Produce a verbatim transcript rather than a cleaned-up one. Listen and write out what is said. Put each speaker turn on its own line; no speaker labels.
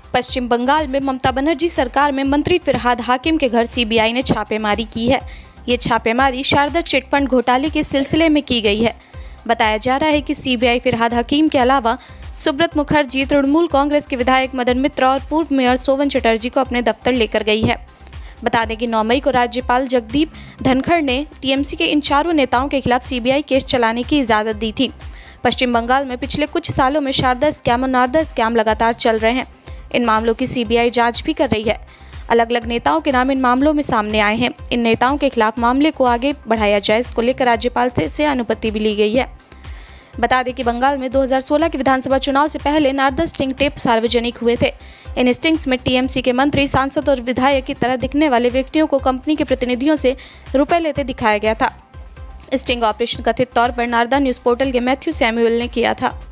पश्चिम बंगाल में ममता बनर्जी सरकार में मंत्री फिरहाद हाकिम के घर सीबीआई ने छापेमारी की है। ये छापेमारी शारदा चिटफंड घोटाले के सिलसिले में की गई है। बताया जा रहा है कि सीबीआई फिरहाद हाकिम के अलावा सुब्रत मुखर्जी, तृणमूल कांग्रेस के विधायक मदन मित्र और पूर्व मेयर सोवन चटर्जी को अपने दफ्तर लेकर गई है। बता दें कि नौ मई को राज्यपाल जगदीप धनखड़ ने टीएमसी के इन चारों नेताओं के खिलाफ सीबीआई केस चलाने की इजाज़त दी थी। पश्चिम बंगाल में पिछले कुछ सालों में शारदा स्कैम और नारदा स्कैम लगातार चल रहे हैं। इन मामलों की सीबीआई जांच भी कर रही है। अलग अलग नेताओं के नाम इन मामलों में सामने आए हैं। इन नेताओं के खिलाफ मामले को आगे बढ़ाया जाए, इसको लेकर राज्यपाल से अनुमति भी ली गई है। बता दें कि बंगाल में दो हज़ार सोलह के विधानसभा चुनाव से पहले नारदा स्टिंग टेप सार्वजनिक हुए थे। इन स्टिंग्स में टीएमसी के मंत्री, सांसद और विधायक की तरह दिखने वाले व्यक्तियों को कंपनी के प्रतिनिधियों से रुपए लेते दिखाया गया था। स्टिंग ऑपरेशन कथित तौर पर नारदा न्यूज़ पोर्टल के मैथ्यू सैमुअल ने किया था।